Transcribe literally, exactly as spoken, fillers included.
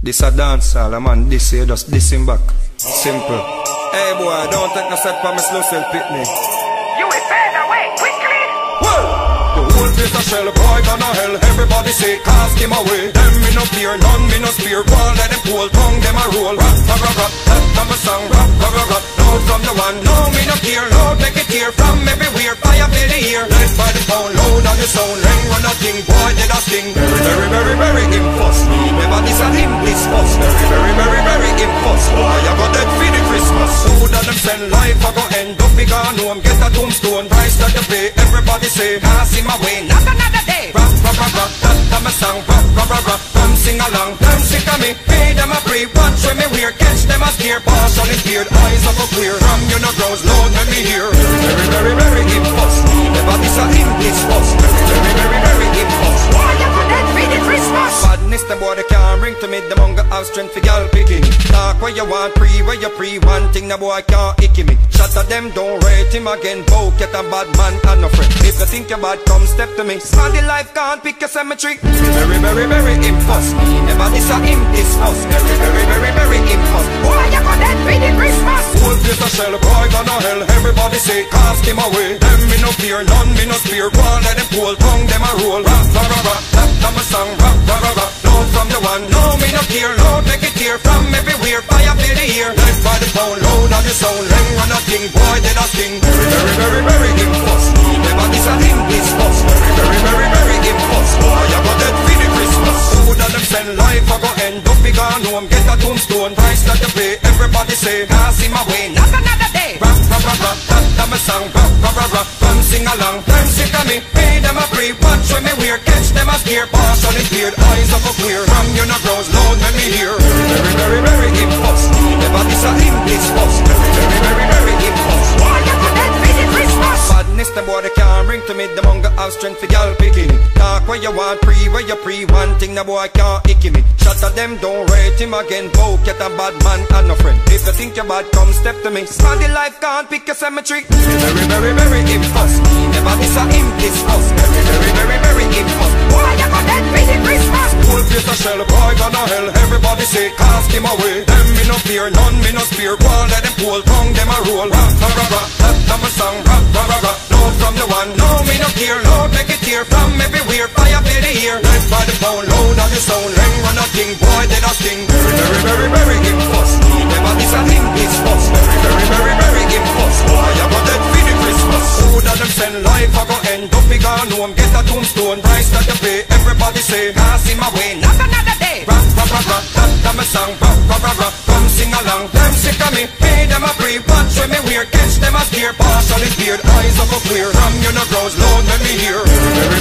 This a dance all, a man this here, just diss him back. Simple. Hey boy, don't take no set for me slow cell pitney. You will fade away quickly. Whoa! The whole place a shell, boy gonna hell. Everybody say, cast him away. Them me no fear, none me no spear. Wall let them pull, tongue them a roll. Rock, rock, rock, rock, that come a song. Rock, rock, rock, rock. Load from the one, no me no fear. Load make it hear from everywhere. Fire fill the ear. Led by the pound, load on the sound. Ring run a thing, boy dead a sting. Very, very, very, very impulse. Never this a him discuss. Very, very, very, very impulse. Why I got that for the Christmas? Food and them send life, I go end up big on home. Get a tombstone, price that you pay. Everybody say, pass him away, not another day. Rock, rock, rock, rock, that time a song. Rock, rock, rock, rock, come sing along. Them sick of me, pay them a free. Watch when me weird, catch them a steer. Pass on his beard, eyes up a clear. From you no grows, load when me hear. Very, very, very impulse. Never this a him discuss. Very, very, very impulse. Why you got that for the Christmas? Badness, them boy they can't bring to me. Them hunger have strength for y'all picking. Talk where you want, pre where you pre. One thing the boy can't icky me. Shut of them, don't rate him again. Both get a bad man and no friend. If you think you're bad, come step to me. Smarty life can't pick your cemetery. Very, very, very impulse. Never this a him discuss. Very, very, very, very impulse. Why you got that for the Christmas? Whole place a shell, boy gonna hell. Everybody say, cast him away. Them me no fear, none me no spear. One let them pull, tongue them a roll. Rock, rock, rock, rock, that come a song. Rock, rock, rock, rock. Load from the one, no me no fear. Load make it hear from everywhere. Fire fill the ear. Led by the pound, load on the sound. Ring run a thing, boy dead a sting. Very, very, very, very impulse. Never this a him discuss. Very, very, very, very impulse. Why you got that for the Christmas? Food and them send life, I go end up big on home. Get a tombstone, price that you pay. Everybody say, pass him away, not another day. Rock, rock, rock, rock, that time a song. Rock, rock, rock, rock, come sing along. Them sick of me, pay them a free. Watch when me weird, catch them a steer. Pass on his beard, eyes up a clear. From you no grows, load when me hear. Very, very, very impulse. Never this a him discuss. Very, very, very, very impulse. Why you got that for the Christmas? Badness, them boy they can't bring to me. Them hunger have strength for y'all picking. Talk where you want, pre where you pre. One thing the boy can't icky me. Shut of them, don't rate him again. Both get a bad man and no friend. If you think you're bad, come step to me. Smarty life can't pick your cemetery. Very, very, very impulse. Never this a him discuss. Very, very, very, very impulse. Why you got that for the Christmas? Whole place a shell, boy gonna hell. Everybody say, cast him away. Them me no fear, none me no spear. One let them pull, tongue them a roll. Rock, rock, rock, rock, that time a song. Rock, rock, rock, rock. Load from the one, no me no fear. Load make it hear from everywhere. Fire fill the ear. Led by the pound, load on the sound. Ring run a thing, boy dead a sting. Very, very, very, very impulse. Never this a him discuss. Very, very, very, very impulse. Why you got that for the Christmas? Food and them send life, I go end up big on home. Get a tombstone, price that you pay. Everybody say, pass him away, not another day. Rock, rock, rock, rock, that time a song. Rock, rock, rock, rock, come sing along. Them sick of me, pay them a free. Watch when me weird, catch them a steer. Pass on his beard, eyes up a clear. From you no grows, load when me hear. Very,